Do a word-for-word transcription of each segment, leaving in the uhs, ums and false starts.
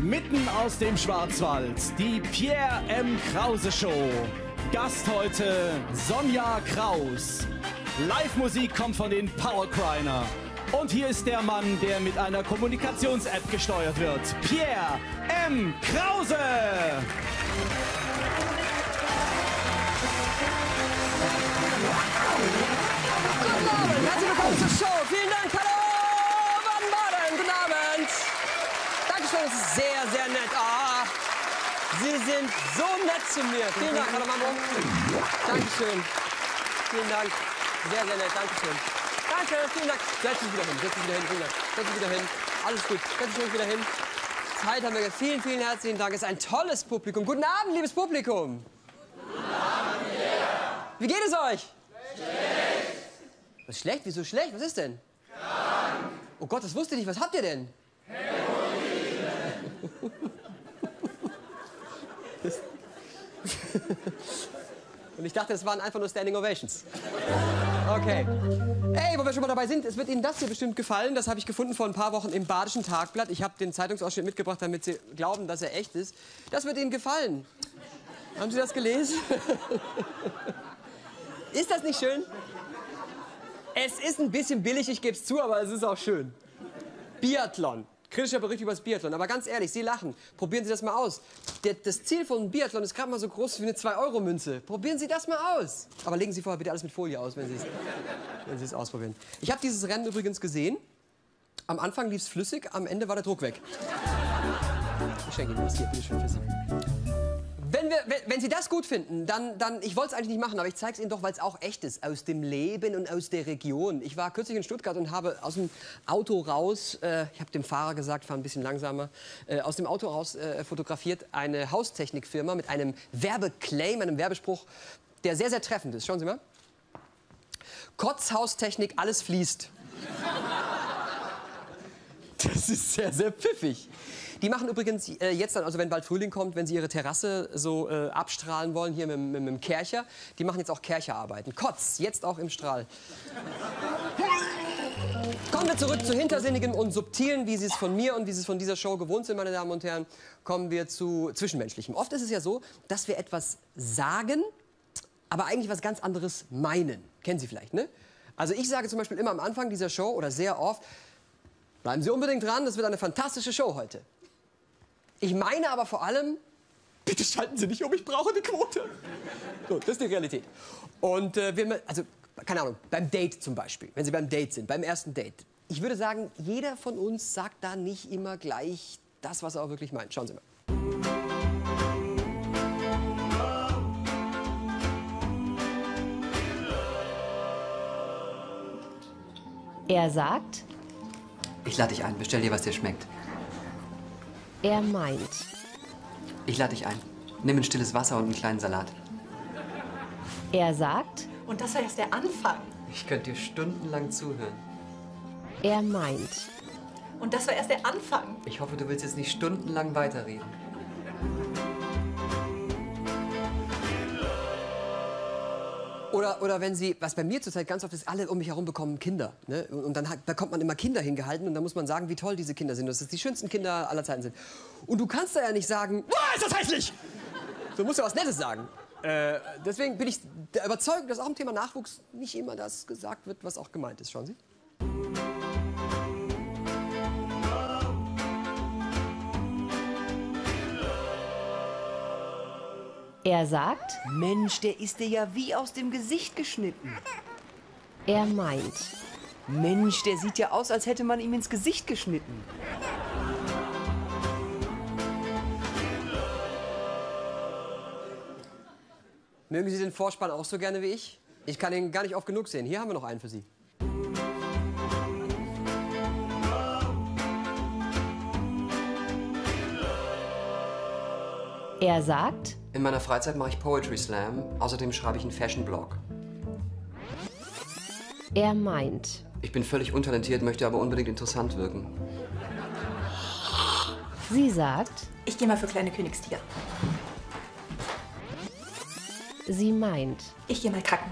Mitten aus dem Schwarzwald, die Pierre M. Krause Show. Gast heute Sonja Kraus. Live-Musik kommt von den Powercriner. Und hier ist der Mann, der mit einer Kommunikations-App gesteuert wird. Pierre M. Krause. Guten Abend, herzlich willkommen zur Show. Vielen Dank, hallo, Baden-Baden, guten Abend. Dankeschön, das ist sehr, sehr nett. Ah, Sie sind so nett zu mir. Vielen Dank, hallo Mamo. Dankeschön. Vielen Dank, sehr, sehr nett, Dankeschön. Danke, vielen Dank. Setz dich wieder hin, setz dich wieder hin, vielen Dank. Setz dich wieder hin, alles gut, setz dich wieder hin. Zeit haben wir, vielen, vielen herzlichen Dank. Es ist ein tolles Publikum. Guten Abend, liebes Publikum. Guten Abend, yeah. Wie geht es euch? Schlecht. Was ist schlecht? Wieso schlecht? Was ist denn? Krank. Oh Gott, das wusste ich nicht. Was habt ihr denn? Hämorrhoiden. Und ich dachte, das waren einfach nur Standing Ovations. Okay. Ey, wo wir schon mal dabei sind, es wird Ihnen das hier bestimmt gefallen. Das habe ich gefunden vor ein paar Wochen im Badischen Tagblatt. Ich habe den Zeitungsausschnitt mitgebracht, damit Sie glauben, dass er echt ist. Das wird Ihnen gefallen. Haben Sie das gelesen? Ist das nicht schön? Es ist ein bisschen billig, ich gebe es zu, aber es ist auch schön. Biathlon. Kritischer Bericht über das Biathlon. Aber ganz ehrlich, Sie lachen. Probieren Sie das mal aus. Der, das Ziel von Biathlon ist gerade mal so groß wie eine zwei Euro Münze. Probieren Sie das mal aus. Aber legen Sie vorher bitte alles mit Folie aus, wenn Sie es, wenn Sie es ausprobieren. Ich habe dieses Rennen übrigens gesehen. Am Anfang lief es flüssig, am Ende war der Druck weg. Ich schenke Ihnen was hier, bitte schön für Sie. Wenn, wir, wenn, wenn Sie das gut finden, dann, dann ich wollte es eigentlich nicht machen, aber ich zeige es Ihnen doch, weil es auch echt ist, aus dem Leben und aus der Region. Ich war kürzlich in Stuttgart und habe aus dem Auto raus, äh, ich habe dem Fahrer gesagt, fahr ein bisschen langsamer, äh, aus dem Auto raus äh, fotografiert eine Haustechnikfirma mit einem Werbeclaim, einem Werbespruch, der sehr, sehr treffend ist. Schauen Sie mal. Kotz Haustechnik, alles fließt. Das ist sehr, sehr pfiffig. Die machen übrigens äh, jetzt dann, also wenn bald Frühling kommt, wenn sie ihre Terrasse so äh, abstrahlen wollen, hier mit, mit, mit dem Kercher, die machen jetzt auch Kercherarbeiten. Kotz, jetzt auch im Strahl. Kommen wir zurück zu Hintersinnigen und Subtilen, wie Sie es von mir und wie Sie es von dieser Show gewohnt sind, meine Damen und Herren. Kommen wir zu Zwischenmenschlichem. Oft ist es ja so, dass wir etwas sagen, aber eigentlich was ganz anderes meinen. Kennen Sie vielleicht, ne? Also ich sage zum Beispiel immer am Anfang dieser Show oder sehr oft, bleiben Sie unbedingt dran, das wird eine fantastische Show heute. Ich meine aber vor allem, bitte schalten Sie nicht um, ich brauche eine Quote. So, das ist die Realität. Und äh, wir, also, keine Ahnung, beim Date zum Beispiel, wenn Sie beim Date sind, beim ersten Date. Ich würde sagen, jeder von uns sagt da nicht immer gleich das, was er auch wirklich meint. Schauen Sie mal. Er sagt, ich lade dich ein, bestell dir, was dir schmeckt. Er meint. Ich lade dich ein. Nimm ein stilles Wasser und einen kleinen Salat. Er sagt. Und das war erst der Anfang. Ich könnte dir stundenlang zuhören. Er meint. Und das war erst der Anfang. Ich hoffe, du willst jetzt nicht stundenlang weiterreden. Oder, oder wenn Sie, was bei mir zurzeit ganz oft ist, alle um mich herum bekommen Kinder. Ne? Und dann hat, bekommt man immer Kinder hingehalten und dann muss man sagen, wie toll diese Kinder sind, dass das die schönsten Kinder aller Zeiten sind. Und du kannst da ja nicht sagen, oh, ist das hässlich! Du musst ja was Nettes sagen. Äh, deswegen bin ich der Überzeugung, dass auch im Thema Nachwuchs nicht immer das gesagt wird, was auch gemeint ist. Schauen Sie. Er sagt. Mensch, der ist dir ja wie aus dem Gesicht geschnitten. Er meint. Mensch, der sieht ja aus, als hätte man ihm ins Gesicht geschnitten. Mögen Sie den Vorspann auch so gerne wie ich? Ich kann ihn gar nicht oft genug sehen. Hier haben wir noch einen für Sie. Er sagt. In meiner Freizeit mache ich Poetry Slam. Außerdem schreibe ich einen Fashion-Blog. Er meint. Ich bin völlig untalentiert, möchte aber unbedingt interessant wirken. Sie sagt. Ich gehe mal für kleine Königstiger. Sie meint. Ich gehe mal kacken.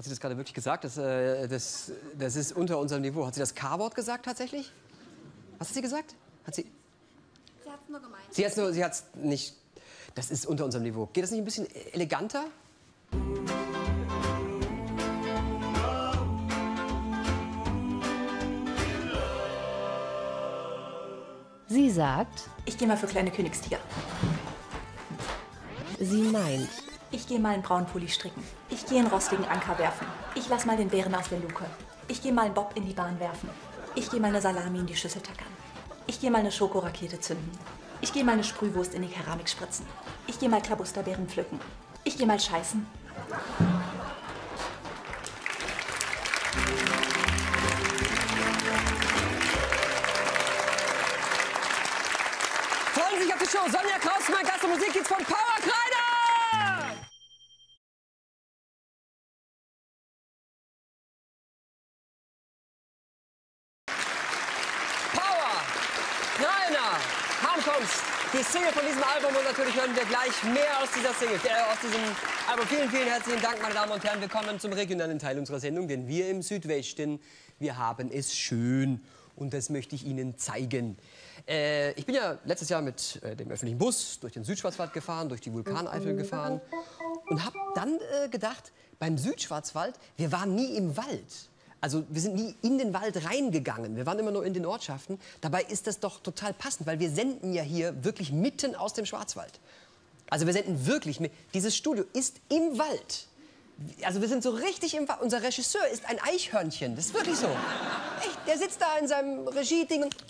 Hat sie das gerade wirklich gesagt? Das, äh, das, das ist unter unserem Niveau. Hat sie das K-Wort gesagt tatsächlich? Was hat sie gesagt? Hat sie... Sie hat es nur gemeint. Sie hat es nur, sie hat's nicht... Das ist unter unserem Niveau. Geht das nicht ein bisschen eleganter? Sie sagt, Ich gehe mal für kleine Königstiger. sie meint. Ich gehe mal einen Braunpulli stricken. Ich gehe einen rostigen Anker werfen. Ich lass mal den Bären aus der Luke. Ich gehe mal einen Bob in die Bahn werfen. Ich gehe mal eine Salami in die Schüssel tackern. Ich gehe mal eine Schokorakete zünden. Ich gehe mal eine Sprühwurst in die Keramik spritzen. Ich gehe mal Klabusterbeeren pflücken. Ich gehe mal scheißen. Freuen Sie sich auf die Show. Sonja Kraus, mein Gast und Musik jetzt von Power Kreiner! Power Kreiner! Harmkunst! Die Single von diesem Album und natürlich hören wir gleich mehr aus dieser Single, äh, aus diesem Album. Vielen, vielen herzlichen Dank, meine Damen und Herren. Wir kommen zum regionalen Teil unserer Sendung, denn wir im Südwesten, wir haben es schön. Und das möchte ich Ihnen zeigen. Äh, ich bin ja letztes Jahr mit äh, dem öffentlichen Bus durch den Südschwarzwald gefahren, durch die Vulkaneifel gefahren und habe dann äh, gedacht, beim Südschwarzwald, wir waren nie im Wald. Also wir sind nie in den Wald reingegangen. Wir waren immer nur in den Ortschaften. Dabei ist das doch total passend, weil wir senden ja hier wirklich mitten aus dem Schwarzwald. Also wir senden wirklich, mit, dieses Studio ist im Wald. Also wir sind so richtig im Wald. Unser Regisseur ist ein Eichhörnchen, das ist wirklich so. Echt, der sitzt da in seinem Regieding und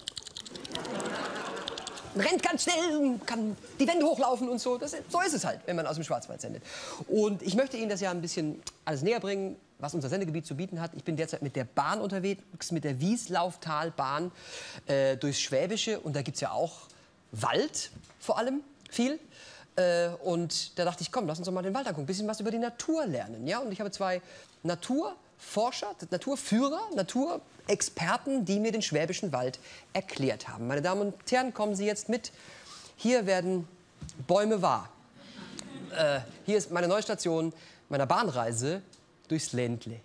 rennt ganz schnell und kann die Wände hochlaufen und so. Das, so ist es halt, wenn man aus dem Schwarzwald sendet. Und ich möchte Ihnen das ja ein bisschen alles näher bringen, was unser Sendegebiet zu bieten hat. Ich bin derzeit mit der Bahn unterwegs, mit der Wieslauftalbahn äh, durchs Schwäbische. Und da gibt es ja auch Wald, vor allem, viel. Äh, und da dachte ich, komm, lass uns doch mal den Wald angucken, ein bisschen was über die Natur lernen. Ja? Und ich habe zwei Naturforscher, Naturführer, Naturexperten, die mir den Schwäbischen Wald erklärt haben. Meine Damen und Herren, kommen Sie jetzt mit. Hier werden Bäume wahr. Äh, hier ist meine neue Station meiner Bahnreise durchs Ländle.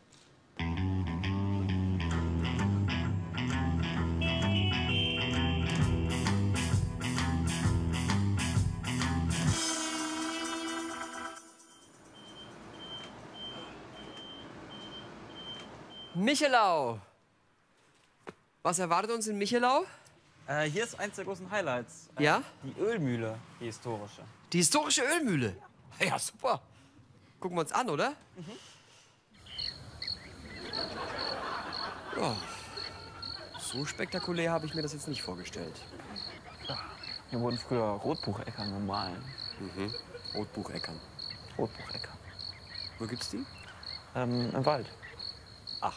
Michelau. Was erwartet uns in Michelau? Äh, hier ist eins der großen Highlights. Äh, Ja? Die Ölmühle, die historische. Die historische Ölmühle. Ja, super. Gucken wir uns an, oder? Mhm. Ja. So spektakulär habe ich mir das jetzt nicht vorgestellt. Hier wurden früher Rotbucheckern gemahlen. Mhm. Rotbucheckern. Rotbuchecker. Wo gibt's die? Ähm, im Wald. Ach.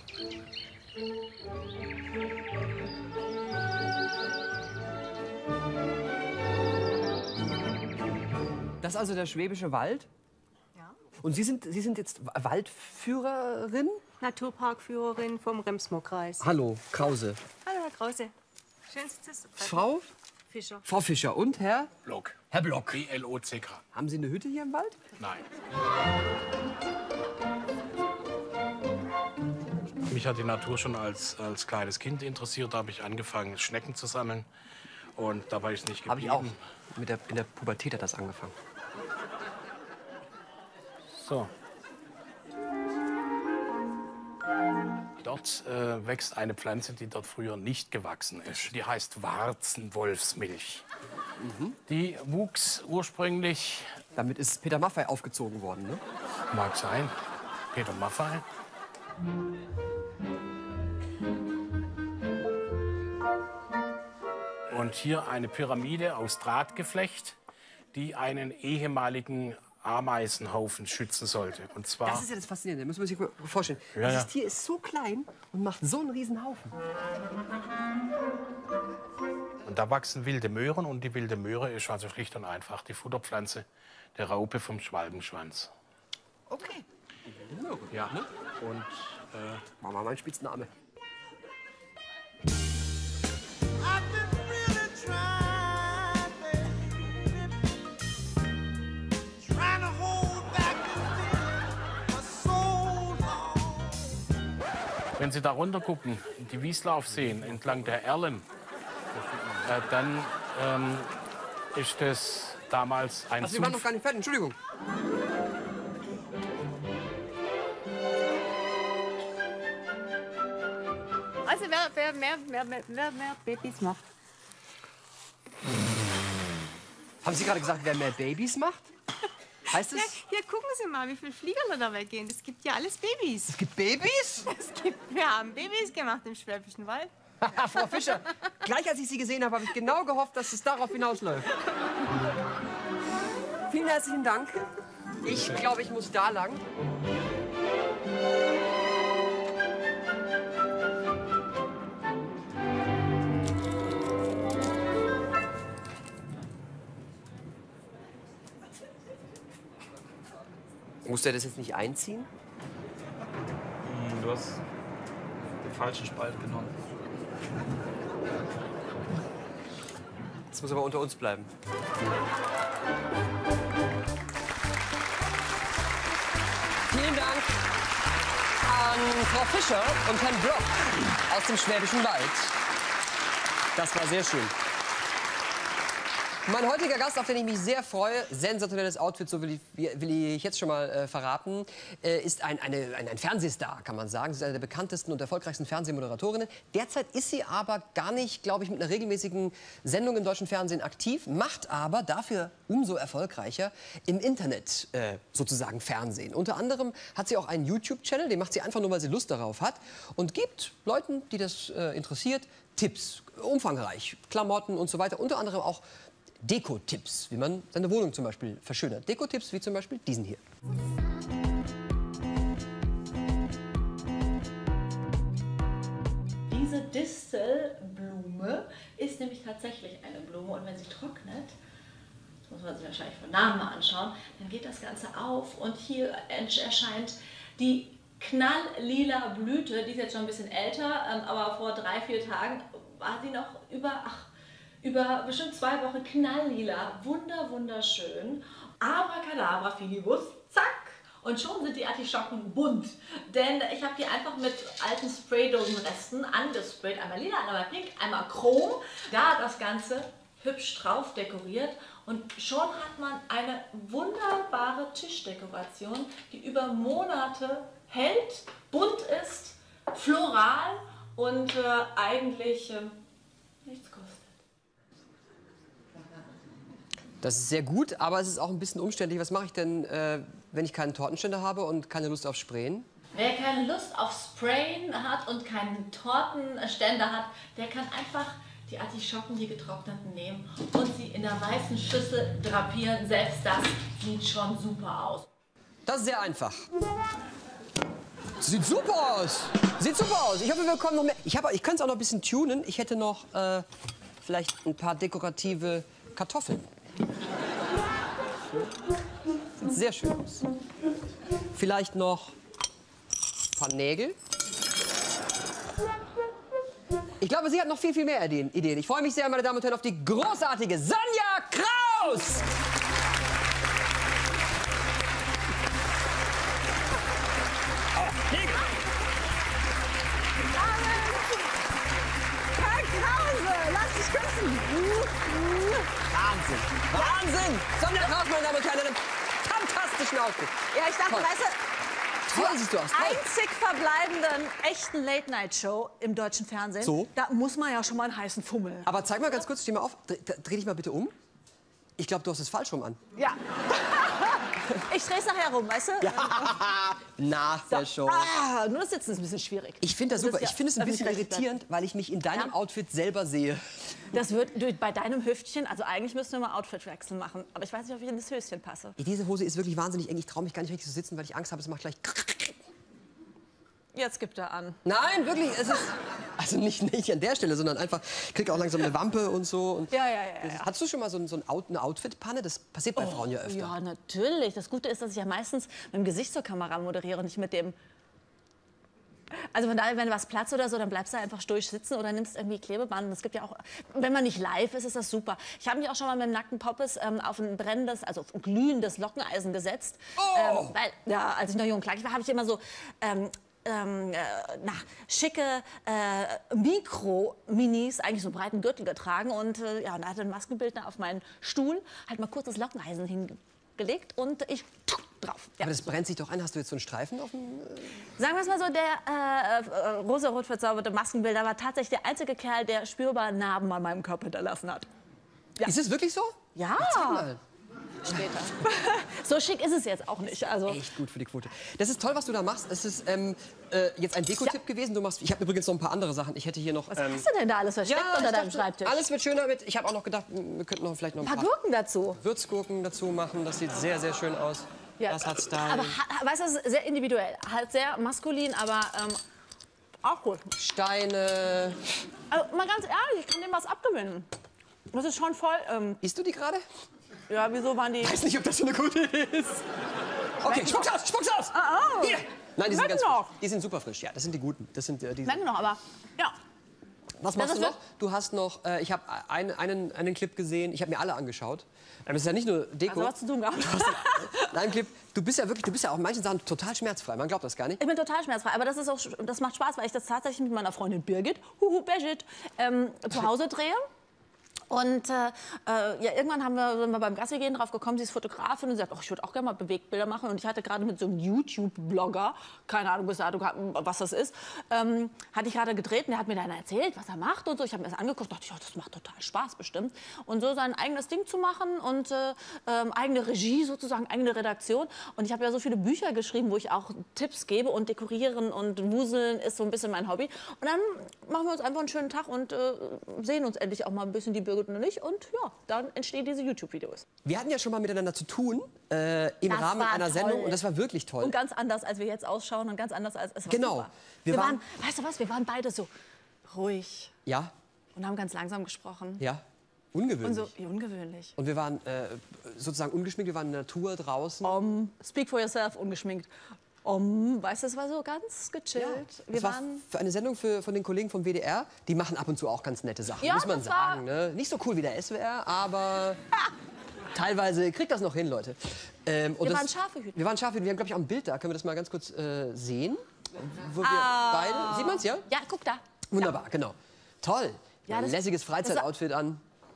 Das ist also der Schwäbische Wald? Ja. Und Sie sind, Sie sind jetzt Waldführerin? Naturparkführerin vom Remsmor-Kreis. Hallo, Krause. Hallo, Herr Krause. Schön, Sie zu treffen. Frau? Fischer. Frau Fischer und Herr? Block. Herr Block. B L O C K. Haben Sie eine Hütte hier im Wald? Nein. Mich hat die Natur schon als, als kleines Kind interessiert. Da habe ich angefangen, Schnecken zu sammeln. Und dabei ist nicht geblieben. Habe ich auch. Mit der, in der Pubertät hat das angefangen. So. Dort äh, wächst eine Pflanze, die dort früher nicht gewachsen ist. Die heißt Warzenwolfsmilch. Mhm. Die wuchs ursprünglich... Damit ist Peter Maffay aufgezogen worden, ne? Mag sein. Peter Maffay. Und hier eine Pyramide aus Drahtgeflecht, die einen ehemaligen Ameisenhaufen schützen sollte. Und zwar... Das ist ja das Faszinierende, das muss man sich vorstellen. Ja, Dieses ja. Tier ist so klein und macht so einen riesen Haufen. Und da wachsen wilde Möhren und die wilde Möhre ist also schlicht und einfach die Futterpflanze der Raupe vom Schwalbenschwanz. Okay. Ja. Und äh, Machen wir mal einen Spitzname. Wenn Sie da runter gucken, die Wieslauf sehen, entlang der Erlen, äh, dann ähm, ist das damals ein Also wir waren noch Sumpf. gar nicht fertig, Entschuldigung. Also wer, wer, mehr, wer, wer, wer mehr Babys macht. Haben Sie gerade gesagt, wer mehr Babys macht? Heißt es? Ja, hier gucken Sie mal, wie viele Fliegerle da weggehen. Es gibt ja alles Babys. Es gibt Babys? Es gibt, wir haben Babys gemacht im Schwäbischen Wald. Frau Fischer, gleich als ich Sie gesehen habe, habe ich genau gehofft, dass es darauf hinausläuft. Vielen herzlichen Dank. Ich glaube, ich muss da lang. Muss der das jetzt nicht einziehen? Hm, du hast den falschen Spalt genommen. Das muss aber unter uns bleiben. Vielen Dank an Frau Fischer und Herrn Block aus dem Schwäbischen Wald. Das war sehr schön. Mein heutiger Gast, auf den ich mich sehr freue, sensationelles Outfit, so will ich, will ich jetzt schon mal äh, verraten, äh, ist ein, eine, ein, ein Fernsehstar, kann man sagen. Sie ist eine der bekanntesten und erfolgreichsten Fernsehmoderatorinnen. Derzeit ist sie aber gar nicht, glaube ich, mit einer regelmäßigen Sendung im deutschen Fernsehen aktiv, macht aber dafür umso erfolgreicher im Internet äh, sozusagen Fernsehen. Unter anderem hat sie auch einen YouTube-Channel, den macht sie einfach nur, weil sie Lust darauf hat und gibt Leuten, die das äh, interessiert, Tipps, umfangreich, Klamotten und so weiter, unter anderem auch Deko-Tipps, wie man seine Wohnung zum Beispiel verschönert. Deko-Tipps wie zum Beispiel diesen hier. Diese Distelblume ist nämlich tatsächlich eine Blume und wenn sie trocknet, das muss man sich wahrscheinlich von Namen mal anschauen, dann geht das Ganze auf und hier erscheint die knalllila Blüte, die ist jetzt schon ein bisschen älter, aber vor drei, vier Tagen war sie noch über, ach, über bestimmt zwei Wochen knalllila, wunder, wunderschön. Abracadabra, Filibus, zack! Und schon sind die Artischocken bunt. Denn ich habe die einfach mit alten Spraydosenresten angesprayt. Einmal lila, einmal pink, einmal chrom. Da das Ganze hübsch drauf dekoriert. Und schon hat man eine wunderbare Tischdekoration, die über Monate hält, bunt ist, floral und äh, eigentlich äh, nichts kostet. Das ist sehr gut, aber es ist auch ein bisschen umständlich. Was mache ich denn, äh, wenn ich keinen Tortenständer habe und keine Lust auf Sprayen? Wer keine Lust auf Sprayen hat und keinen Tortenständer hat, der kann einfach die Artischocken, die getrockneten, nehmen und sie in der weißen Schüssel drapieren. Selbst das sieht schon super aus. Das ist sehr einfach. Sieht super aus. Sieht super aus. Ich hoffe, wir bekommen noch mehr. Ich, hab, ich kann es auch noch ein bisschen tunen. Ich hätte noch äh, vielleicht ein paar dekorative Kartoffeln. Sieht sehr schön aus. Vielleicht noch ein paar Nägel. Ich glaube, sie hat noch viel, viel mehr Ideen. Ich freue mich sehr, meine Damen und Herren, auf die großartige Sonja Kraus! Herr Krause, lass dich küssen! Wahnsinn! Wahnsinn! Sonja Kraus, meine Damen und Herren, in einem fantastischen Outfit. Ja, ich dachte, Toll. weißt du, Toll siehst du aus. Toll. einzig verbleibenden echten Late-Night-Show im deutschen Fernsehen, So. da muss man ja schon mal einen heißen Fummel. Aber zeig mal ganz kurz, steh mal auf, dreh, dreh dich mal bitte um. Ich glaube, du hast es falsch rum an. Ja. Ich dreh's nachher rum, weißt du? Ja. Nach der Show. Ah, nur das Sitzen ist ein bisschen schwierig. Ich finde das Das super. ist ja Ich finde es ein bisschen öffentlich-rechtlich. irritierend, weil ich mich in deinem Ja. Outfit selber sehe. Das wird du, bei deinem Hüftchen, also eigentlich müssten wir mal Outfitwechsel machen. Aber ich weiß nicht, ob ich in das Höschen passe. Diese Hose ist wirklich wahnsinnig eng. Ich traue mich gar nicht richtig zu sitzen, weil ich Angst habe, es macht gleich... Jetzt gibt er an. Nein, wirklich, es ist... Also nicht, nicht an der Stelle, sondern einfach... Ich kriege auch langsam eine Wampe und so. Und Ja, ja, ja, ja. Hattest du schon mal so, ein, so ein Out, eine Outfit-Panne? Das passiert bei Frauen ja öfter. Ja, natürlich. Das Gute ist, dass ich ja meistens mit dem Gesicht zur Kamera moderiere und nicht mit dem... Also von daher, wenn was platzt oder so, dann bleibst du einfach durch sitzen oder nimmst irgendwie Klebeband. Es gibt ja auch, wenn man nicht live ist, ist das super. Ich habe mich auch schon mal mit dem nackten Poppes ähm, auf ein brennendes, also auf ein glühendes Lockeneisen gesetzt. Oh! Ähm, weil, ja, als ich noch jung und klein war, habe ich immer so... Ähm, ähm, äh, na, schicke äh, Mikro-Minis, eigentlich so einen breiten Gürtel getragen. Und äh, ja, und da hatte ein Maskenbildner auf meinen Stuhl halt mal kurz das Lockeneisen hingelegt und ich drauf. Ja. Aber das brennt sich doch an. Hast du jetzt so einen Streifen auf dem... Äh Sagen wir es mal so, der äh, äh, rosarot verzauberte Maskenbilder war tatsächlich der einzige Kerl, der spürbar Narben an meinem Körper hinterlassen hat. Ja. Ist es wirklich so? Ja. Na, zeig mal. Später. So schick ist es jetzt auch nicht. Also echt gut für die Quote. Das ist toll, was du da machst. Es ist ähm, äh, jetzt ein Dekotipp ja. gewesen. Du machst, ich habe übrigens noch ein paar andere Sachen. Ich hätte hier noch. Was ähm, hast du denn da alles versteckt ja, unter deinem dachte, Schreibtisch? Alles wird schöner mit. Ich habe auch noch gedacht, wir könnten noch vielleicht noch ein paar, paar Gurken dazu. Würzgurken dazu machen. Das sieht sehr, sehr schön aus. Ja. Das hat Style. Aber weißt du, das ist sehr individuell. Halt sehr maskulin, aber ähm, auch gut. Steine. Also mal ganz ehrlich, ich kann dem was abgewinnen. Das ist schon voll. Ähm, Isst du die gerade? Ja, wieso waren die... Ich weiß nicht, ob das so eine gute ist. Okay, spuck's aus, spuck's aus! Ah, ah. Hier! Nein, die sind ganz noch. frisch. Die sind super frisch, ja. Das sind die guten. Das sind äh, die. Danke noch, aber ja. Was machst du noch? Du hast noch, äh, ich habe ein, einen, einen Clip gesehen, ich habe mir alle angeschaut. Das ist ja nicht nur Deko. Also was zu tun gehabt. Du hast einen Clip. Du bist ja wirklich, du bist ja auch in manchen Sachen total schmerzfrei. Man glaubt das gar nicht. Ich bin total schmerzfrei, aber das ist auch, das macht Spaß, weil ich das tatsächlich mit meiner Freundin Birgit, huhu, Birgit, ähm, zu Hause drehe. Und äh, ja, irgendwann haben wir, sind wir beim Gassi gehen drauf gekommen, sie ist Fotografin und sie sagt, oh, ich würde auch gerne mal Bewegtbilder machen. Und ich hatte gerade mit so einem YouTube-Blogger, keine Ahnung, was das ist, ähm, hatte ich gerade gedreht und der hat mir dann erzählt, was er macht und so. Ich habe mir das angeguckt, dachte ich, oh, das macht total Spaß bestimmt. Und so sein eigenes Ding zu machen und äh, ähm, eigene Regie sozusagen, eigene Redaktion. Und ich habe ja so viele Bücher geschrieben, wo ich auch Tipps gebe und dekorieren und wuseln ist so ein bisschen mein Hobby. Und dann machen wir uns einfach einen schönen Tag und äh, sehen uns endlich auch mal ein bisschen die Birgit und ich. Und ja, dann entstehen diese YouTube-Videos. Wir hatten ja schon mal miteinander zu tun äh, im Das Rahmen war einer toll. Sendung und das war wirklich toll. Und ganz anders, als wir jetzt ausschauen und ganz anders als es war. Genau. Super. Wir Wir waren- waren, weißt du was, wir waren beide so ruhig Ja, und haben ganz langsam gesprochen. ja. Ungewöhnlich. Und so ja, ungewöhnlich. Und wir waren äh, sozusagen ungeschminkt, wir waren in der Natur draußen. Um, speak for yourself, ungeschminkt. Um, weißt du, es war so ganz gechillt. wir Das war waren für eine Sendung für, von den Kollegen vom W D R. Die machen ab und zu auch ganz nette Sachen, Ja, muss man das war- sagen. Ne? Nicht so cool wie der S W R, aber teilweise kriegt das noch hin, Leute. Ähm, und Wir das, waren Schafehüter. Wir waren Schafehüter. Wir haben, glaube ich, auch ein Bild da. Können wir das mal ganz kurz äh, sehen? Wo wir Ah. beide... Sieht man es, ja? Ja, guck da. Wunderbar, genau. Toll. Ja, ein das- lässiges das war- Freizeitoutfit an.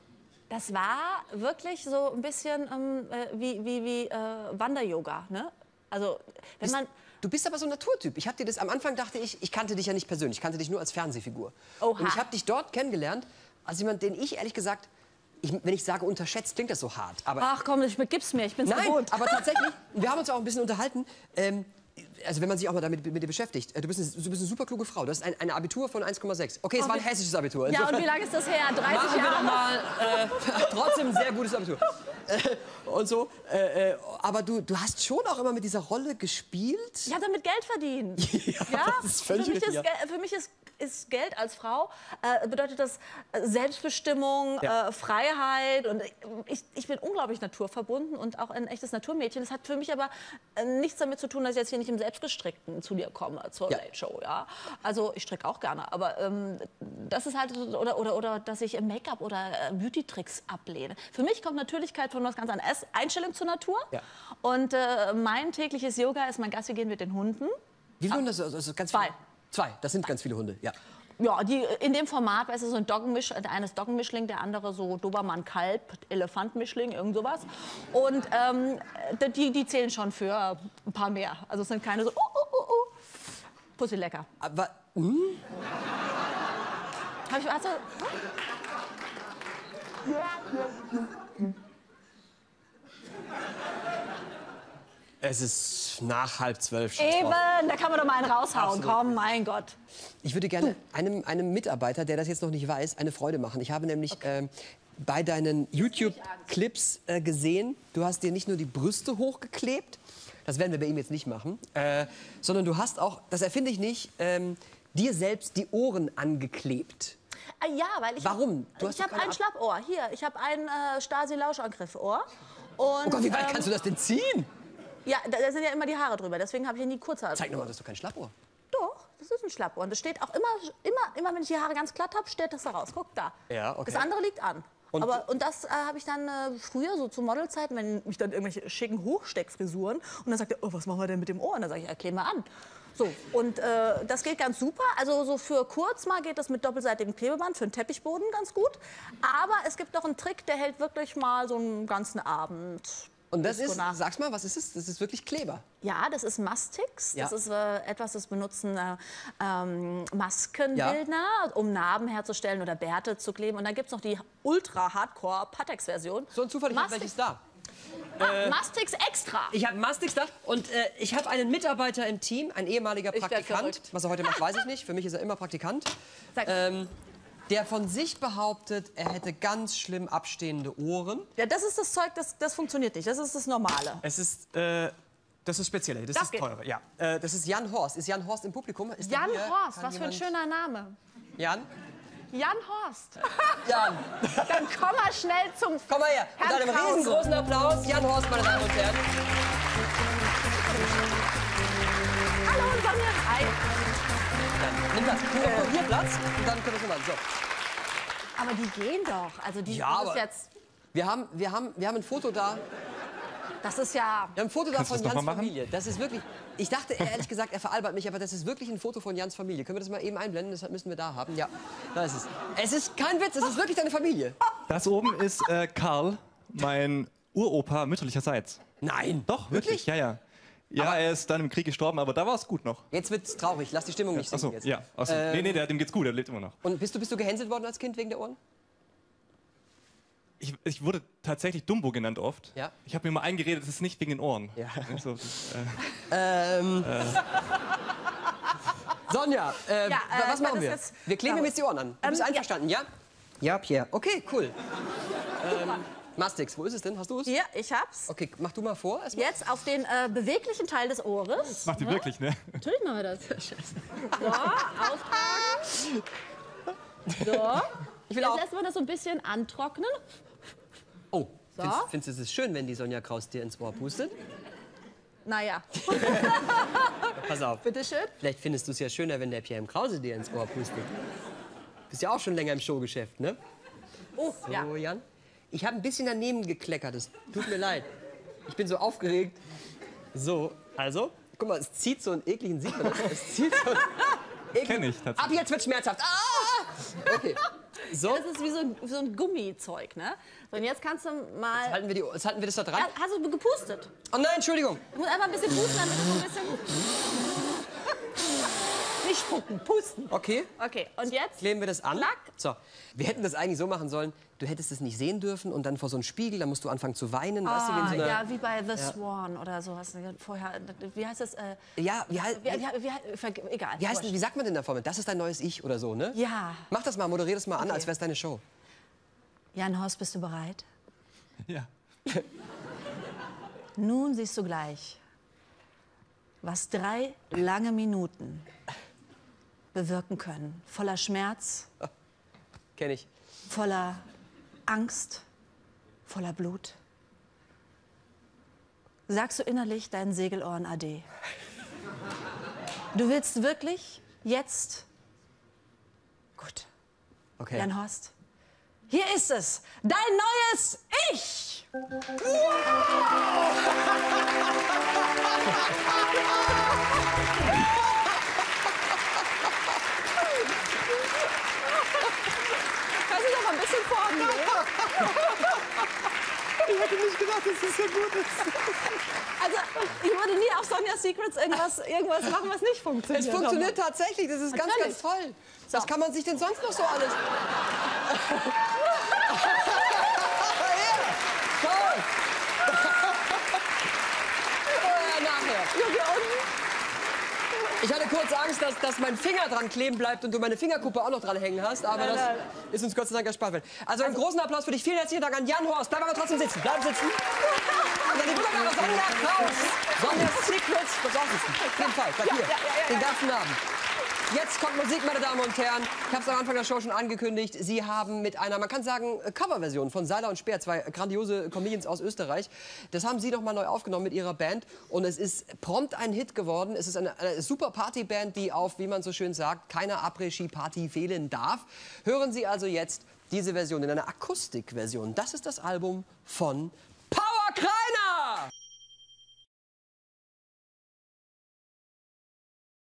Das war wirklich so ein bisschen ähm, äh, wie, wie, wie äh, Wander-Yoga. Ne? Also, wenn man... Du bist aber so ein Naturtyp. Ich hab dir das am Anfang dachte ich, ich kannte dich ja nicht persönlich, ich kannte dich nur als Fernsehfigur. Oha. Und ich habe dich dort kennengelernt als jemand, den ich ehrlich gesagt, ich, wenn ich sage unterschätzt, klingt das so hart. Aber Ach komm, ich gib's mir, ich bin's nein, gewohnt. aber tatsächlich, wir haben uns auch ein bisschen unterhalten. Ähm, also wenn man sich auch mal damit mit dir beschäftigt, äh, du bist, eine, du bist eine super kluge Frau. Du hast ein, ein Abitur von eins Komma sechs. Okay, es war ein Okay. hessisches Abitur. Ja, und Insofern wie lange ist das her? dreißig machen wir Jahre? doch mal äh, trotzdem ein sehr gutes Abitur. Äh, und so. Äh, äh, aber du, du hast schon auch immer mit dieser Rolle gespielt. Ich habe damit Geld verdient. Ja, das ist völlig für mich, richtig, ist, ja. Gel- für mich ist, ist Geld als Frau, äh, bedeutet das äh, Selbstbestimmung, Ja. äh, Freiheit. Und ich, ich bin unglaublich naturverbunden und auch ein echtes Naturmädchen. Das hat für mich aber äh, nichts damit zu tun, dass ich jetzt hier nicht im Selbstgestrickten zu dir komme, zur Ja. Late Show. Ja? Also ich stricke auch gerne, aber ähm, das ist halt, so- oder, oder, oder dass ich Make-up oder äh, Beauty-Tricks ablehne. Für mich kommt Natürlichkeit von was ganz anderes. Einstellung zur Natur. Ja. Und äh, mein tägliches Yoga ist mein Gassi gehen mit den Hunden. Wie viele Hunde? Das ist, das ist ganz Zwei. Viele. Zwei, das sind ganz viele Hunde, ja. Ja, die in dem Format, weißt du, so ein Doggenmisch, der eine ist Doggenmischling, der andere so Dobermann-Kalb, Elefantmischling, irgend sowas. Und ähm, die, die zählen schon für ein paar mehr. Also es sind keine so, uh, uh, uh, uh. Pussy lecker. Aber, hm? Hab ich, hast du, Es ist nach halb zwölf. Scheiß Eben, drauf. da kann man doch mal einen raushauen. Absolut. Komm, mein Gott. Ich würde gerne einem, einem Mitarbeiter, der das jetzt noch nicht weiß, eine Freude machen. Ich habe nämlich ähm, bei deinen YouTube-Clips äh, gesehen, du hast dir nicht nur die Brüste hochgeklebt, das werden wir bei ihm jetzt nicht machen, äh, sondern du hast auch, das erfinde ich nicht, ähm, dir selbst die Ohren angeklebt. Ah, ja, weil ich Warum? Du Hab, hast ich doch habe keine ein Ab- Schlappohr. Hier, ich habe ein äh, Stasi-Lauschangriff-Ohr. Und, Oh Gott, wie weit ähm, kannst du das denn ziehen? Ja, da, da sind ja immer die Haare drüber. Deswegen habe ich nie Kurzhaar. Zeig nochmal, das ist doch kein Schlappohr. Doch, das ist ein Schlappohr. Und das steht auch immer, immer, immer wenn ich die Haare ganz glatt habe, steht das da raus. Guck da. Ja, okay. Das andere liegt an. Und- Aber, und das äh, habe ich dann äh, früher, so zu Modelzeiten, wenn mich dann irgendwelche schicken Hochsteckfrisuren und dann sagt er, oh, was machen wir denn mit dem Ohr? Und dann sage ich, ja, kleben wir an. So, und äh, das geht ganz super. Also so für kurz mal geht das mit doppelseitigem Klebeband für den Teppichboden ganz gut. Aber es gibt noch einen Trick, der hält wirklich mal so einen ganzen Abend. Und das ist, sag's mal, was ist es? Das ist wirklich Kleber. Ja, das ist Mastix. Ja. Das ist äh, etwas, das benutzen äh, ähm, Maskenbildner, ja. um Narben herzustellen oder Bärte zu kleben. Und dann gibt es noch die Ultra-Hardcore-Pattex-Version. So ein Zufall, ich habe welches da. Ah, Äh, Mastix Extra. Ich habe Mastix da und äh, ich habe einen Mitarbeiter im Team, ein ehemaliger Ich werd Praktikant. verrückt. Was er heute macht, weiß ich nicht. Für mich ist er immer Praktikant. Ähm, der von sich behauptet, er hätte ganz schlimm abstehende Ohren. Ja, das ist das Zeug, das, das funktioniert nicht. Das ist das Normale. Es ist, äh, das ist speziell, das, Das ist geht. teure. Ja. Äh, das ist Jan Horst. Ist Jan Horst im Publikum? Ist der Jan hier? Horst, Kann was für ein jemand- schöner Name. Jan? Jan Horst. Jan. Dann komm mal schnell zum Komm mal her. Herrn Mit einem Krause. riesengroßen Applaus. Jan Horst, meine Damen und Herren. Hallo, Sonja. Hi. Nimm das. Du äh, hier Platz und dann können wir es machen. So. Aber die gehen doch. Also die Ja, das aber ist jetzt. wir haben, wir, haben, wir haben ein Foto da. Das ist ja. Wir haben ein Foto da Kannst du von das noch Jans mal machen? Familie. Das ist wirklich. Ich dachte ehrlich gesagt, er veralbert mich, aber das ist wirklich ein Foto von Jans Familie. Können wir das mal eben einblenden? Das müssen wir da haben. Ja, da ist es. Es ist kein Witz, es ist wirklich deine Familie. Das oben ist äh, Karl, mein Uropa mütterlicherseits. Nein. Doch, wirklich? Ja, ja. Ja, er ist dann im Krieg gestorben, aber da war es gut noch. Jetzt wird's traurig. Lass die Stimmung nicht sinken Achso, jetzt. ja. Achso. Ähm, nee, nee, der, dem geht's gut, der lebt immer noch. Und bist du, bist du gehänselt worden als Kind wegen der Ohren? Ich, ich wurde tatsächlich Dumbo genannt oft. Ja. Ich habe mir mal eingeredet, es ist nicht wegen den Ohren. Ja. Also, das, Ähm. äh, äh, Sonja, äh, Ja, äh, was das machen ist wir? jetzt- Wir kleben Genau. ihm jetzt die Ohren an. Du bist Ähm, ja. einverstanden, ja? Ja, Pierre. Okay, cool. ähm, Mastix, wo ist es denn? Hast du es? Hier, ich hab's. Okay, mach du mal vor. erstmal. Jetzt auf den äh, beweglichen Teil des Ohres. macht die wirklich, ne? Natürlich machen wir das. So, auftragen. So. Ich will Jetzt auch. lässt man das so ein bisschen antrocknen. Oh, So. findest, findest du es ist schön, wenn die Sonja Kraus dir ins Ohr pustet? Naja, Pass auf. bitteschön. Vielleicht findest du es ja schöner, wenn der Pierre M. Krause dir ins Ohr pustet. Bist ja auch schon länger im Showgeschäft, ne? Oh, So, ja. Jan. Ich habe ein bisschen daneben gekleckert. Es tut mir leid. Ich bin so aufgeregt. So, also. Guck mal, es zieht so einen ekligen, sieht man das? Es zieht so einen ekligen. Kenn ich tatsächlich. Ab jetzt wird schmerzhaft. Ah! Okay. So. Das ist wie so ein, so ein Gummizeug, ne? So, und jetzt kannst du mal... Jetzt halten wir, die, jetzt halten wir das da dran. Ja, hast du gepustet? Oh nein, Entschuldigung. Du musst einfach ein bisschen pusten, damit du so ein bisschen... Nicht spucken, pusten. Okay. Okay, und jetzt? Kleben wir das an. Klack. So, wir hätten das eigentlich so machen sollen. Du hättest es nicht sehen dürfen und dann vor so einem Spiegel, dann musst du anfangen zu weinen. weißt du, wie in Ah, so einer, ja, wie bei The Ja. Swan oder sowas. Vorher, wie heißt das? Äh, Ja, wie, halt, wie, wie, wie, ver- egal. wie, heißt, wurscht. wie sagt man denn da vorne? Das ist dein neues Ich oder so, ne? Ja. Mach das mal, moderier das mal an, Okay. als wäre es deine Show. Jan Horst, bist du bereit? Ja. Nun siehst du gleich, was drei lange Minuten bewirken können. Voller Schmerz, Kenn ich. voller Angst, voller Blut. Sagst du innerlich deinen Segelohren Ade? Du willst wirklich jetzt? Gut. Okay. Jan Horst, hier ist es, dein neues Ich! Kannst du noch mal ein bisschen formen? Ich hätte nicht gedacht, dass das so gut ist. Also, ich würde nie auf Sonja Secrets irgendwas, irgendwas machen, was nicht funktioniert. Es funktioniert tatsächlich, das ist ganz, Natürlich. ganz toll. So. Was kann man sich denn sonst noch so alles... Ja, toll. Vorher, nachher. Hier unten. Ich hatte kurz Angst, dass, dass mein Finger dran kleben bleibt und du meine Fingerkuppe auch noch dran hängen hast, aber Nein, das nein. ist uns Gott sei Dank erspart worden. Also einen großen Applaus für dich. Vielen herzlichen Dank an Jan Horst. Bleib aber trotzdem sitzen. Bleib sitzen. Und dann die wunderbare Sonja Kraus. Sonja Secrets. Du darfst auch sitzen. Auf jeden Fall. Bleib Ja, hier. ja, ja, ja, Den ja. ganzen Abend. Jetzt kommt Musik, meine Damen und Herren. Ich habe es am Anfang der Show schon angekündigt. Sie haben mit einer, man kann sagen, Coverversion von Seiler und Speer, zwei grandiose Comedians aus Österreich. Das haben Sie noch mal neu aufgenommen mit Ihrer Band. Und es ist prompt ein Hit geworden. Es ist eine, eine super Partyband, die auf, wie man so schön sagt, keiner Après-Ski-Party fehlen darf. Hören Sie also jetzt diese Version in einer Akustikversion. Das ist das Album von Power Kreiner!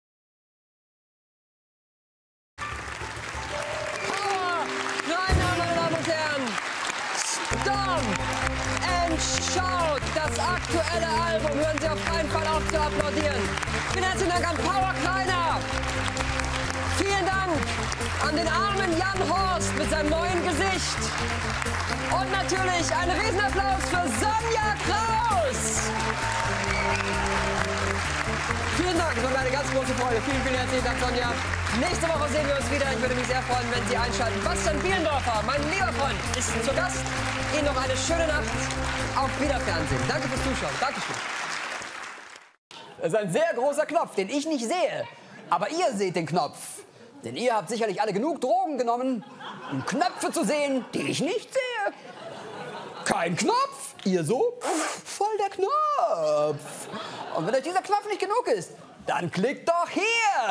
aktuelle Album. Hören Sie auf keinen Fall auf zu applaudieren. Vielen herzlichen Dank an Power Kleiner. Vielen Dank an den armen Jan Horst mit seinem neuen Gesicht. Und natürlich einen Riesenapplaus für Sonja Kraus. Vielen Dank, das war mir eine ganz große Freude. Vielen, vielen herzlichen Dank, Sonja. Nächste Woche sehen wir uns wieder. Ich würde mich sehr freuen, wenn Sie einschalten. Bastian Bielendorfer, mein lieber Freund, ist zu Gast. Ihnen noch eine schöne Nacht. Auf Wiederfernsehen. Danke fürs Zuschauen. Dankeschön. Das ist ein sehr großer Knopf, den ich nicht sehe. Aber ihr seht den Knopf. Denn ihr habt sicherlich alle genug Drogen genommen, um Knöpfe zu sehen, die ich nicht sehe. Kein Knopf. Ihr so? Voll der Knopf. Und wenn euch dieser Knopf nicht genug ist, dann klickt doch hier.